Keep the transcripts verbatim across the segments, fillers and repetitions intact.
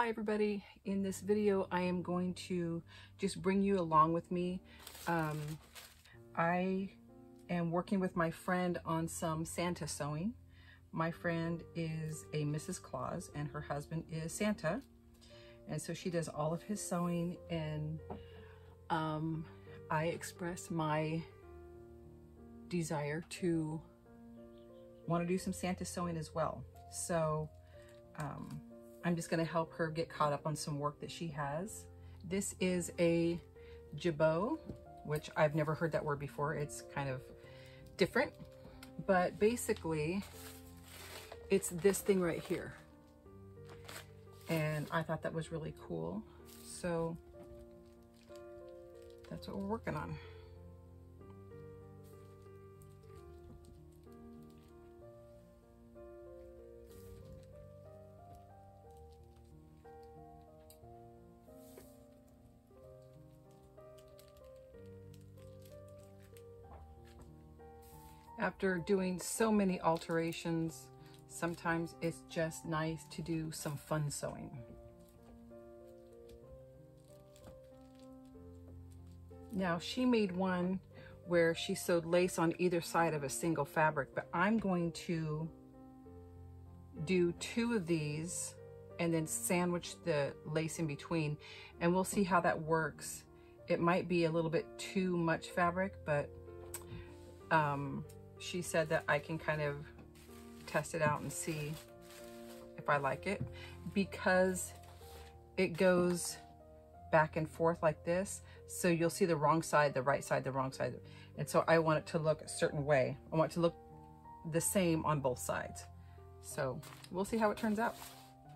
Hi everybody, in this video I am going to just bring you along with me. Um, I am working with my friend on some Santa sewing. My friend is a Missus Claus and her husband is Santa, and so she does all of his sewing, and um, I express my desire to want to do some Santa sewing as well. So um, I'm just going to help her get caught up on some work that she has. This is a jabot, which I've never heard that word before. It's kind of different, but basically it's this thing right here. And I thought that was really cool. So that's what we're working on. After doing so many alterations, sometimes it's just nice to do some fun sewing. Now, she made one where she sewed lace on either side of a single fabric, but I'm going to do two of these and then sandwich the lace in between, and we'll see how that works. It might be a little bit too much fabric, but um, she said that I can kind of test it out and see if I like it, because it goes back and forth like this. So you'll see the wrong side, the right side, the wrong side. And so I want it to look a certain way. I want it to look the same on both sides. So we'll see how it turns out.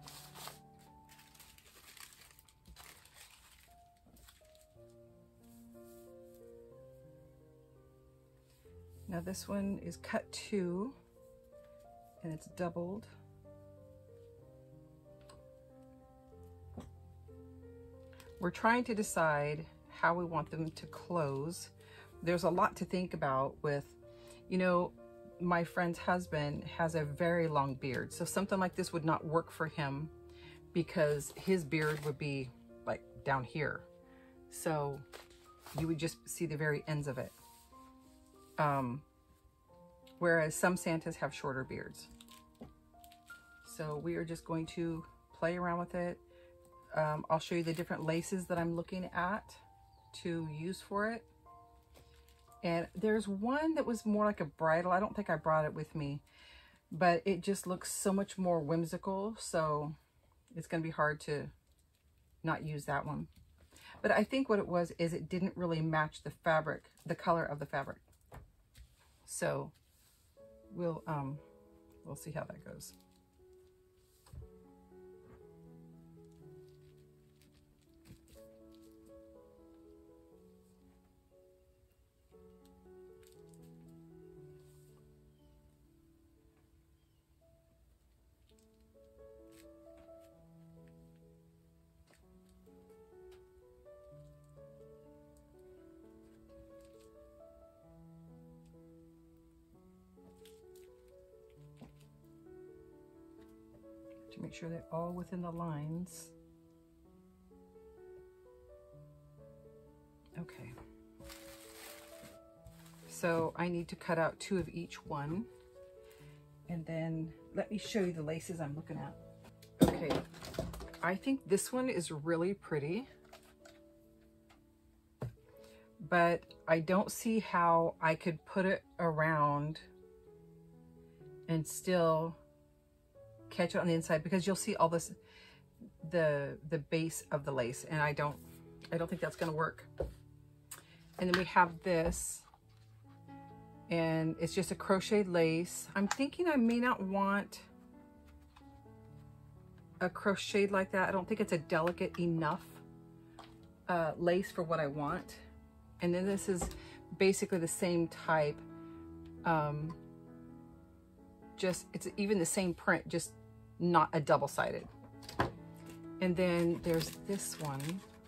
Now this one is cut two and it's doubled. We're trying to decide how we want them to close. There's a lot to think about with, you know, my friend's husband has a very long beard. So something like this would not work for him because his beard would be like down here. So you would just see the very ends of it. Um, whereas some Santas have shorter beards. So we are just going to play around with it. Um, I'll show you the different laces that I'm looking at to use for it. And there's one that was more like a bridal. I don't think I brought it with me, but it just looks so much more whimsical. So it's going to be hard to not use that one. But I think what it was is it didn't really match the fabric, the color of the fabric. So we'll um we'll see how that goes. To make sure they're all within the lines. Okay. So I need to cut out two of each one. And then let me show you the laces I'm looking at. Okay. I think this one is really pretty, but I don't see how I could put it around and still catch it on the inside, because you'll see all this, the the base of the lace, and I don't I don't think that's gonna work. And then we have this, and it's just a crocheted lace. I'm thinking I may not want a crocheted like that. I don't think it's a delicate enough uh, lace for what I want. And then this is basically the same type, um, just it's even the same print, just not a double-sided. And then there's this one.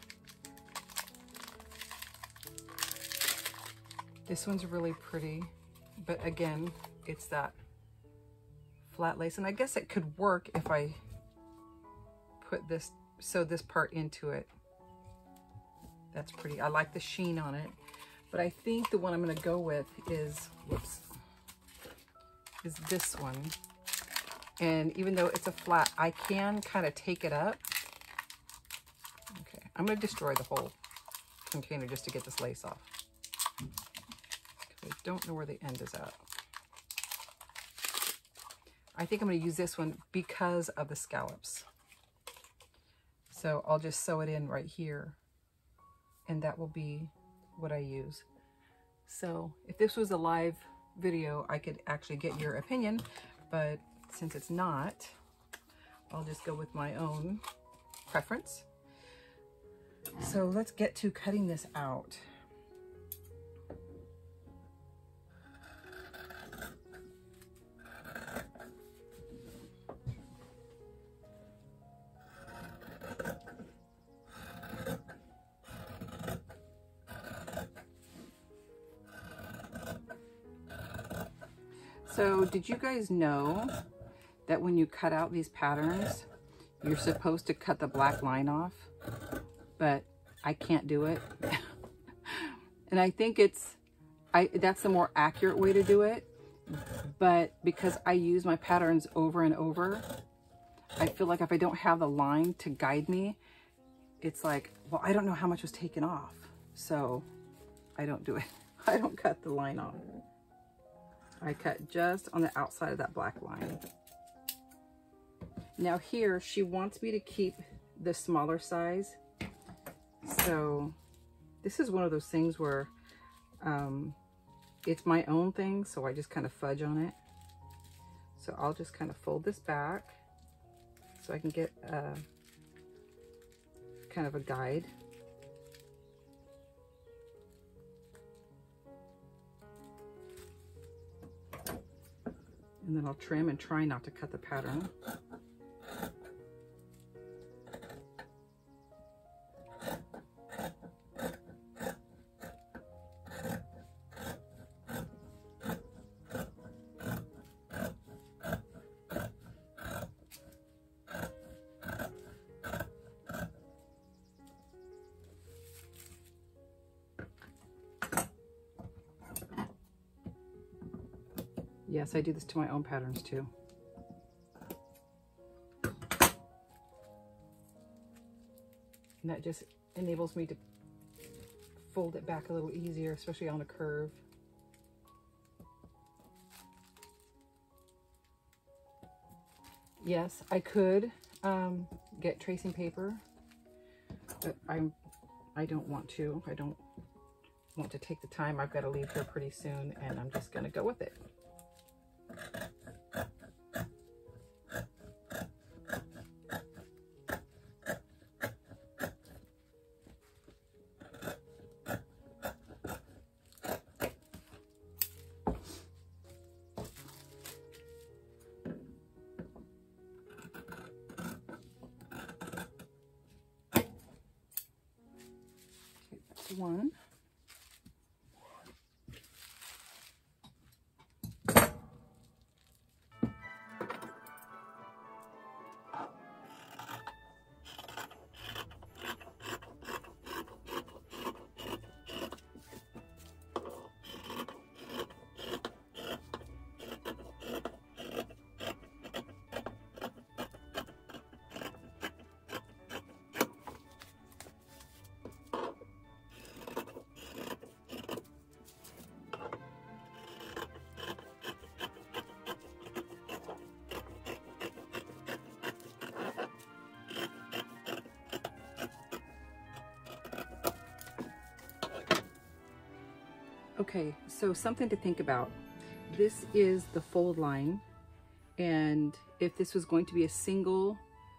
This one's really pretty, but again, it's that flat lace. And I guess it could work if I put this sew this part into it. That's pretty. I like the sheen on it, but I think the one I'm going to go with is, whoops, is this one. And even though it's a flat, I can kind of take it up. Okay, I'm going to destroy the whole container just to get this lace off. I don't know where the end is at. I think I'm going to use this one because of the scallops. So I'll just sew it in right here, and that will be what I use. So if this was a live video, I could actually get your opinion, but since it's not, I'll just go with my own preference. So let's get to cutting this out. So did you guys know that when you cut out these patterns, you're supposed to cut the black line off? But I can't do it. And I think it's, I that's the more accurate way to do it. But because I use my patterns over and over, I feel like if I don't have the line to guide me, it's like, well, I don't know how much was taken off. So I don't do it. I don't cut the line off. I cut just on the outside of that black line. Now here, she wants me to keep the smaller size. So this is one of those things where um, it's my own thing, so I just kind of fudge on it. So I'll just kind of fold this back so I can get a, kind of a guide. And then I'll trim and try not to cut the pattern. Yes, I do this to my own patterns too. And that just enables me to fold it back a little easier, especially on a curve. Yes, I could um, get tracing paper, but I'm, I don't want to. I don't want to take the time. I've got to leave here pretty soon, and I'm just going to go with it. Okay, that's one. Okay, so something to think about. This is the fold line, and if this was going to be a single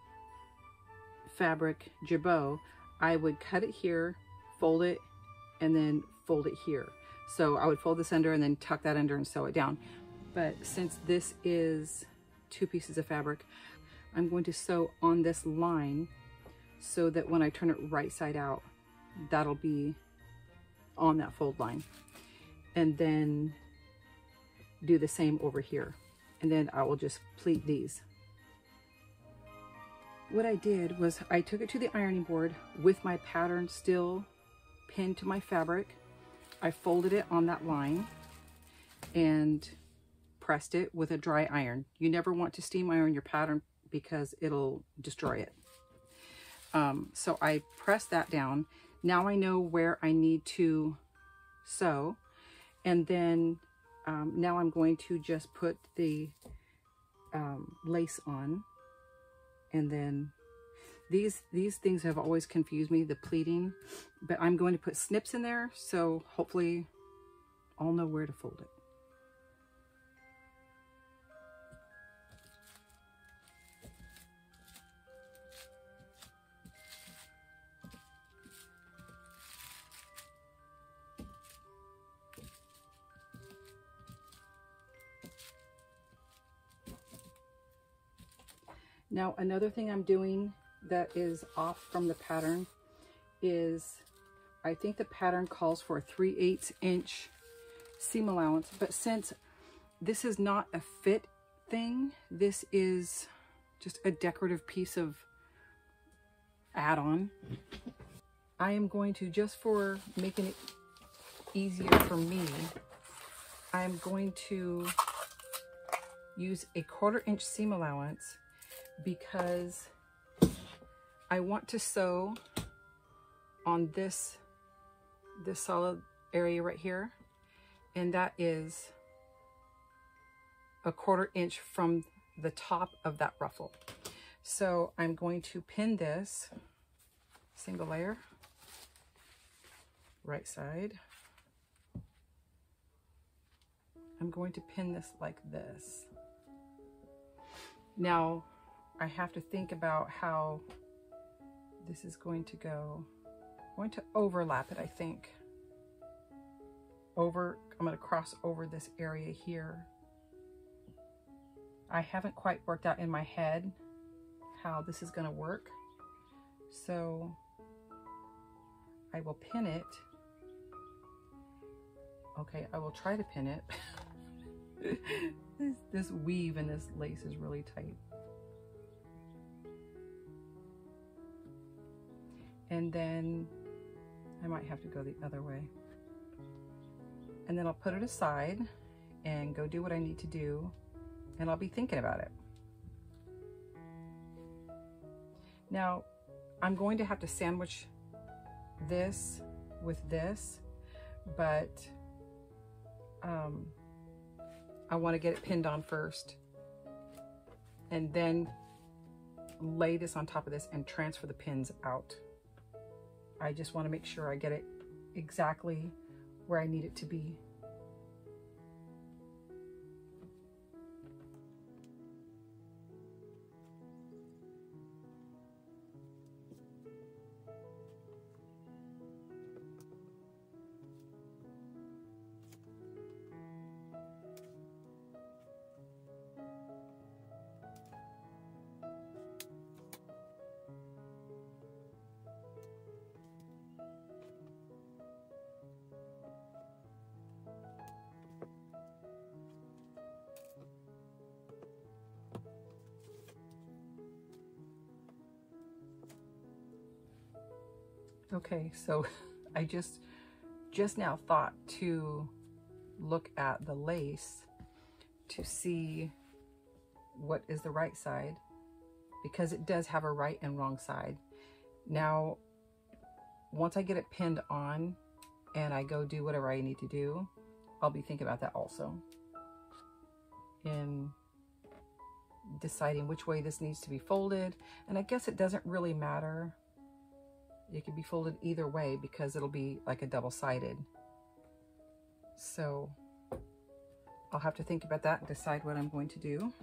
fabric jabot, I would cut it here, fold it, and then fold it here. So I would fold this under and then tuck that under and sew it down. But since this is two pieces of fabric, I'm going to sew on this line so that when I turn it right side out, that'll be on that fold line. And then do the same over here. And then I will just pleat these. what I did was I took it to the ironing board with my pattern still pinned to my fabric. I folded it on that line and pressed it with a dry iron. You never want to steam iron your pattern because it'll destroy it. Um, so I pressed that down. Now I know where I need to sew. And then um, now I'm going to just put the um, lace on. And then these, these things have always confused me, the pleating. But I'm going to put snips in there, so hopefully I'll know where to fold it. Now, another thing I'm doing that is off from the pattern is, I think the pattern calls for a three eighths inch seam allowance, but since this is not a fit thing, this is just a decorative piece of add-on. I am going to, just for making it easier for me, I'm going to use a quarter inch seam allowance because I want to sew on this this solid area right here, and that is a quarter inch from the top of that ruffle. So I'm going to pin this single layer, right side. I'm going to pin this like this. Now I have to think about how this is going to go. I'm going to overlap it, I think. Over, I'm going to cross over this area here. I haven't quite worked out in my head how this is going to work. So I will pin it. Okay, I will try to pin it. this, this weave and this lace is really tight. And then I might have to go the other way. And then I'll put it aside and go do what I need to do, and I'll be thinking about it. Now, I'm going to have to sandwich this with this, but um, I want to get it pinned on first, and then lay this on top of this and transfer the pins out. I just want to make sure I get it exactly where I need it to be. Okay, so I just just now thought to look at the lace to see what is the right side, because it does have a right and wrong side. Now, once I get it pinned on and I go do whatever I need to do, I'll be thinking about that also in deciding which way this needs to be folded. And I guess it doesn't really matter. It can be folded either way because it'll be like a double-sided. So I'll have to think about that and decide what I'm going to do.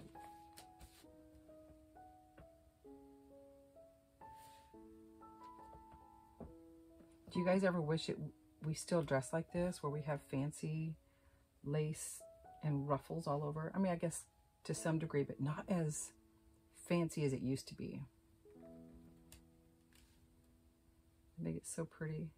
Do you guys ever wish it we still dress like this, where we have fancy lace and ruffles all over? I mean, I guess to some degree, but not as fancy as it used to be. I think it's so pretty.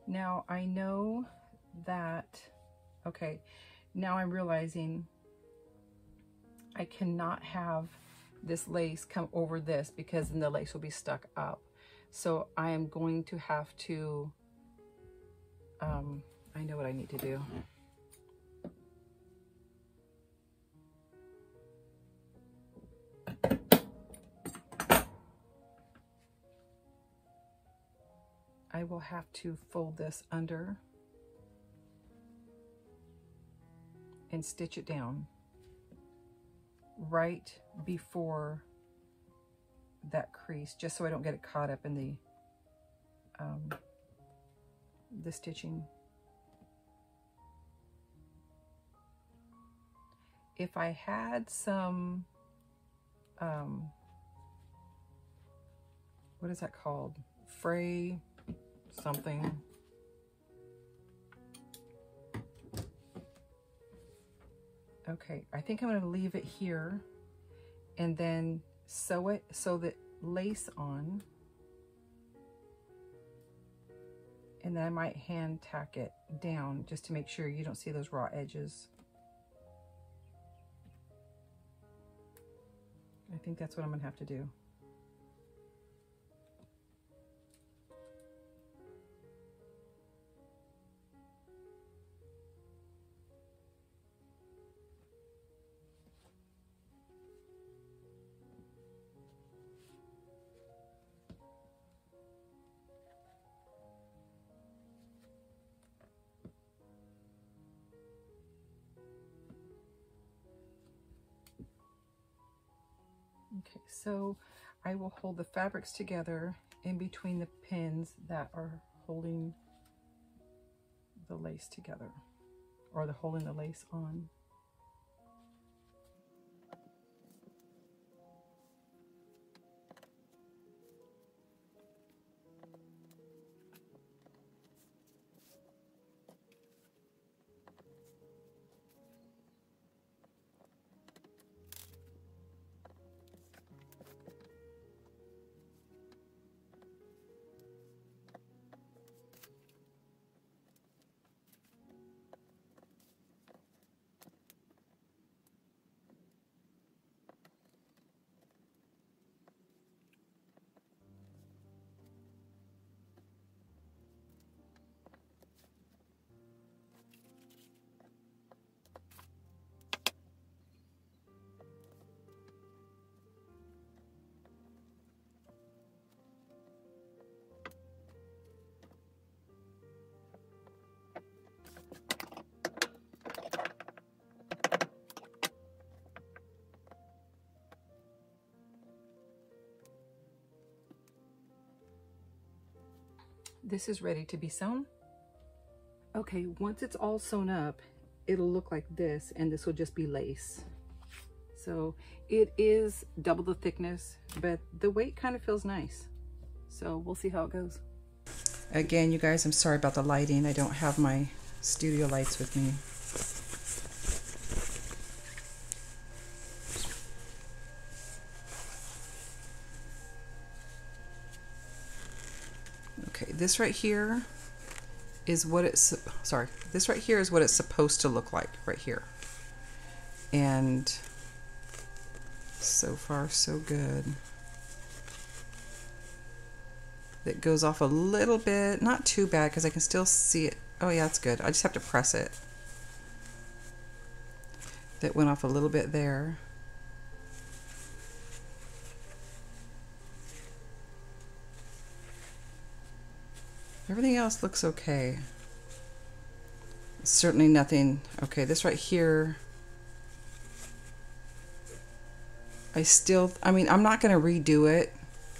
Now I know that, okay, now I'm realizing I cannot have this lace come over this because then the lace will be stuck up. So I am going to have to, um, I know what I need to do. I will have to fold this under and stitch it down right before that crease, just so I don't get it caught up in the um, the stitching. If I had some, um, what is that called? Fray something. Okay, I think I'm going to leave it here and then sew it, sew the lace on, and then I might hand tack it down just to make sure you don't see those raw edges. I think that's what I'm going to have to do. Okay, so I will hold the fabrics together in between the pins that are holding the lace together, or the holding the lace on. This is ready to be sewn. Okay, once it's all sewn up, it'll look like this, and this will just be lace. So it is double the thickness, but the weight kind of feels nice. So we'll see how it goes. Again, you guys, I'm sorry about the lighting. I don't have my studio lights with me. Okay, this right here is what it's, sorry, this right here is what it's supposed to look like right here. And so far so good. It goes off a little bit, not too bad because I can still see it. Oh yeah, that's good. I just have to press it. That went off a little bit there. Everything else looks okay. Certainly nothing. Okay, this right here, I still, I mean, I'm not going to redo it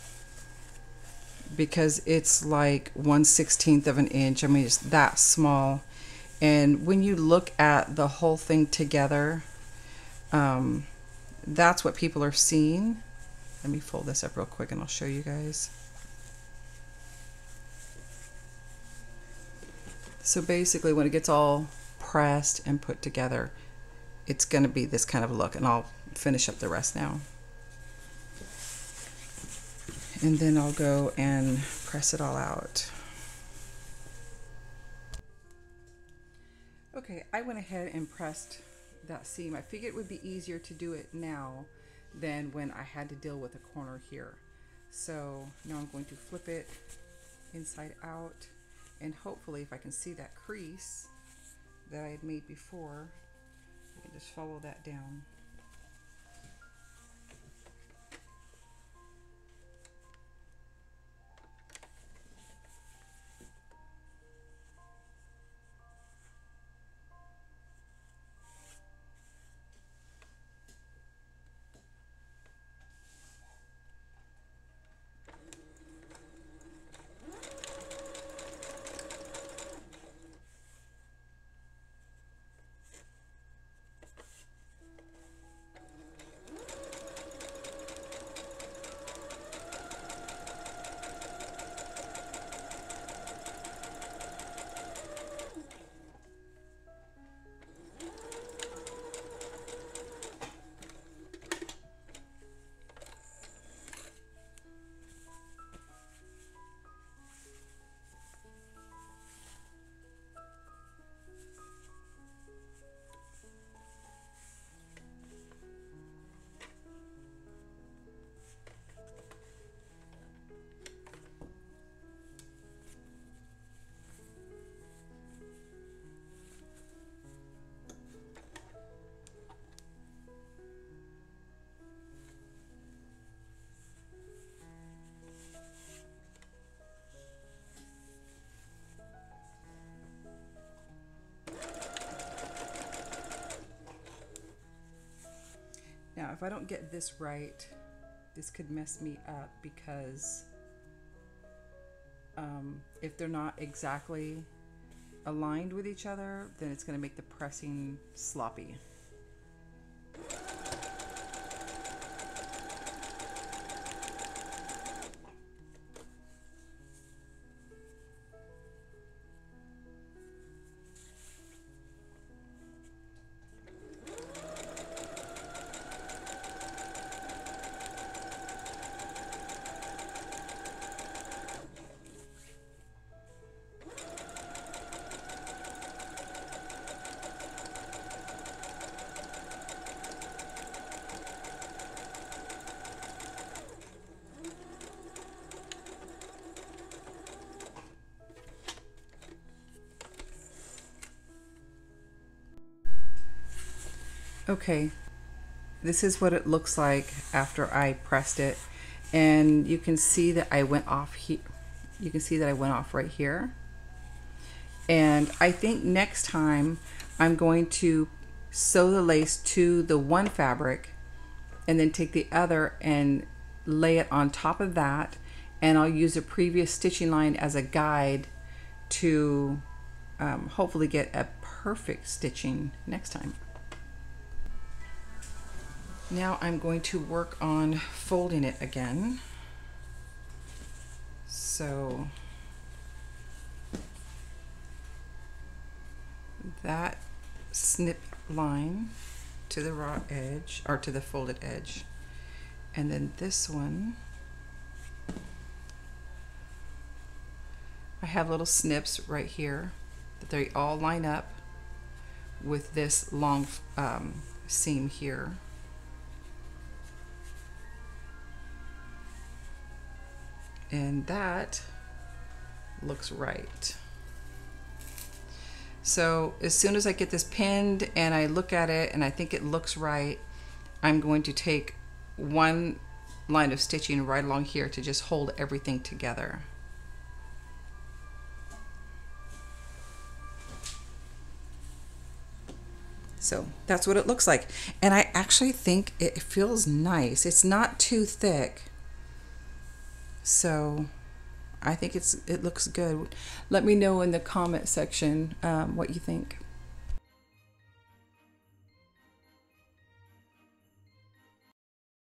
because it's like one sixteenth of an inch. I mean, it's that small. And when you look at the whole thing together, um, that's what people are seeing. Let me fold this up real quick and I'll show you guys. So basically when it gets all pressed and put together, it's going to be this kind of look, and I'll finish up the rest now. And then I'll go and press it all out. Okay, I went ahead and pressed that seam. I figured it would be easier to do it now than when I had to deal with a corner here. So now I'm going to flip it inside out, and hopefully if I can see that crease that I had made before, I can just follow that down. Now, if I don't get this right, this could mess me up because um, if they're not exactly aligned with each other, then it's going to make the pressing sloppy. Okay, this is what it looks like after I pressed it, and you can see that I went off here. You can see that I went off right here. And I think next time I'm going to sew the lace to the one fabric and then take the other and lay it on top of that, and I'll use a previous stitching line as a guide to um, hopefully get a perfect stitching next time. Now I'm going to work on folding it again. So that snip line to the raw edge, or to the folded edge, and then this one I have little snips right here that they all line up with this long um, seam here. And that looks right. So as soon as I get this pinned and I look at it and I think it looks right, I'm going to take one line of stitching right along here to just hold everything together. So that's what it looks like. And I actually think it feels nice. It's not too thick. So I think it's it looks good. Let me know in the comment section um, what you think.